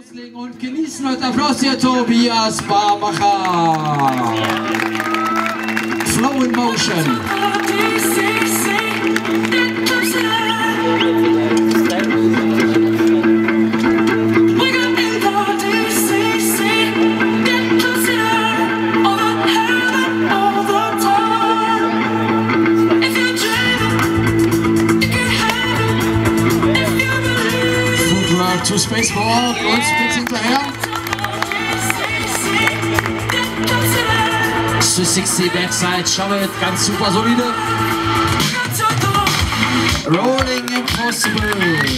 loslegen und genießen heute Applaus hier Tobias Barmacher. Flow in Motion. Zu Spaceball und Spitz hinterher. 360 Backside, Shove It, ganz super solide. Rolling Impossible.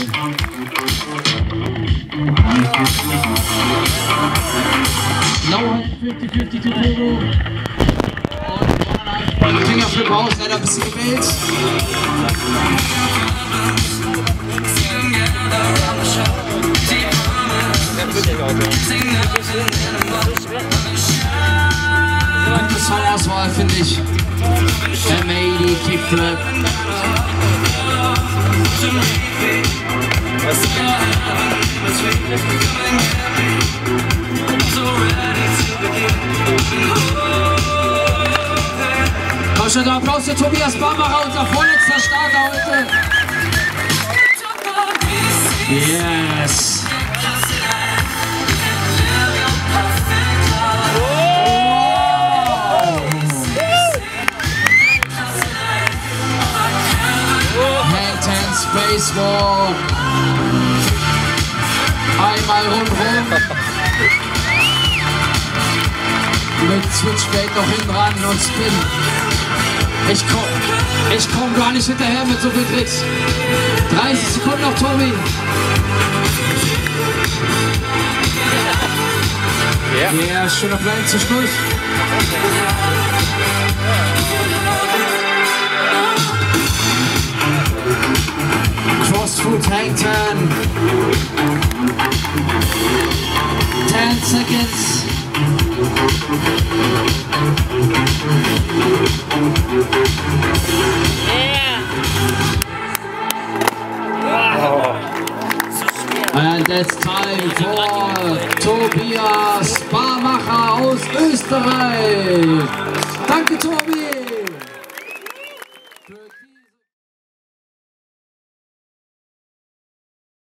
Low 50-50 to Togo. Und Fingerflip raus, leider ein bisschen gewählt. Gute Songauswahl, finde ich. M80, Kickflip. Deutschland, Applaus für Tobias Barmacher, unser vorletzter Starter heute. Yes. Spacewalk. Einmal rundherum. Mit Switchblade noch hinten ran und Spin. Ich komm gar nicht hinterher mit so viel Tricks. 30 Sekunden noch, Tobi. Ja, schöner Plan zwischendurch. Crossfoot hang 10. 10 seconds. Wow. And it's time for Tobias Barmacher aus Österreich. Danke, Tobi.